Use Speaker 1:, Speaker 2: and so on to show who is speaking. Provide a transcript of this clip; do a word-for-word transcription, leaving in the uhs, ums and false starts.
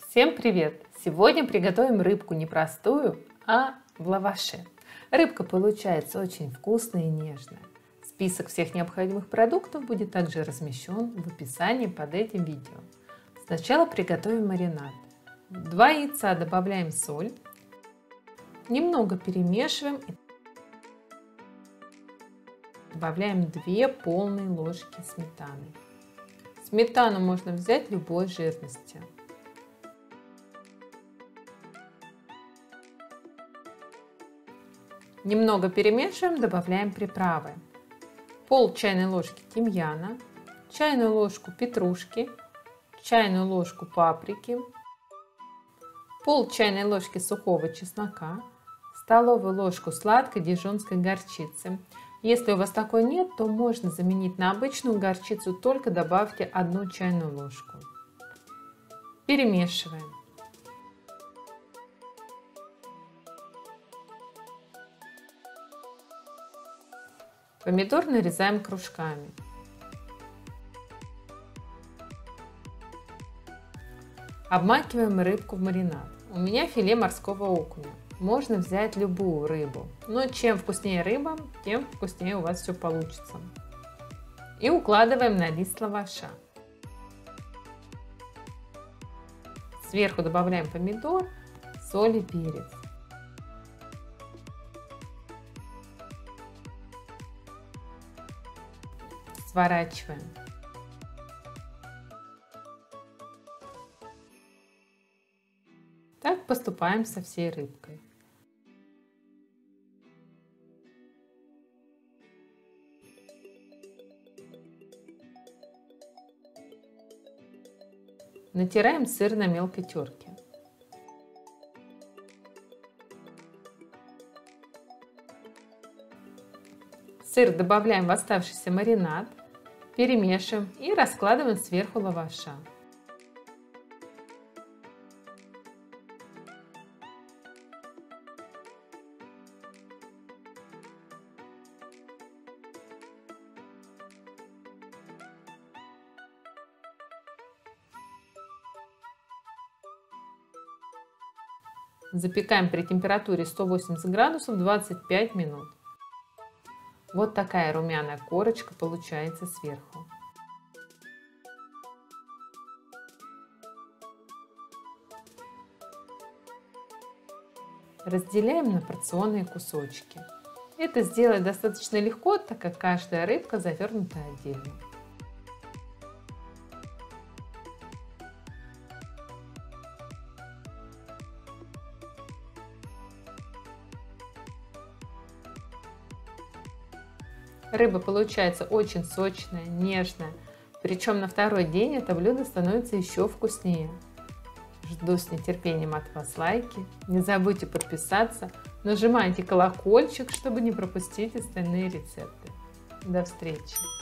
Speaker 1: Всем привет! Сегодня приготовим рыбку не простую, а в лаваше. Рыбка получается очень вкусная и нежная. Список всех необходимых продуктов будет также размещен в описании под этим видео. Сначала приготовим маринад. В два яйца добавляем соль, немного перемешиваем и добавляем две полные ложки сметаны. Сметану можно взять любой жирности. Немного перемешиваем, добавляем приправы. Пол чайной ложки тимьяна, чайную ложку петрушки, чайную ложку паприки, пол чайной ложки сухого чеснока, столовую ложку сладкой дижонской горчицы. Если у вас такой нет, то можно заменить на обычную горчицу, только добавьте одну чайную ложку. Перемешиваем. Помидор нарезаем кружками. Обмакиваем рыбку в маринад. У меня филе морского окуня. Можно взять любую рыбу, но чем вкуснее рыба, тем вкуснее у вас все получится. И укладываем на лист лаваша. Сверху добавляем помидор, соль и перец. Сворачиваем. Так поступаем со всей рыбкой. Натираем сыр на мелкой терке. Сыр добавляем в оставшийся маринад, перемешиваем и раскладываем сверху лаваша. Запекаем при температуре сто восемьдесят градусов двадцать пять минут. Вот такая румяная корочка получается сверху. Разделяем на порционные кусочки. Это сделать достаточно легко, так как каждая рыбка завернута отдельно. Рыба получается очень сочная, нежная. Причем на второй день это блюдо становится еще вкуснее. Жду с нетерпением от вас лайки. Не забудьте подписаться. Нажимайте колокольчик, чтобы не пропустить остальные рецепты. До встречи!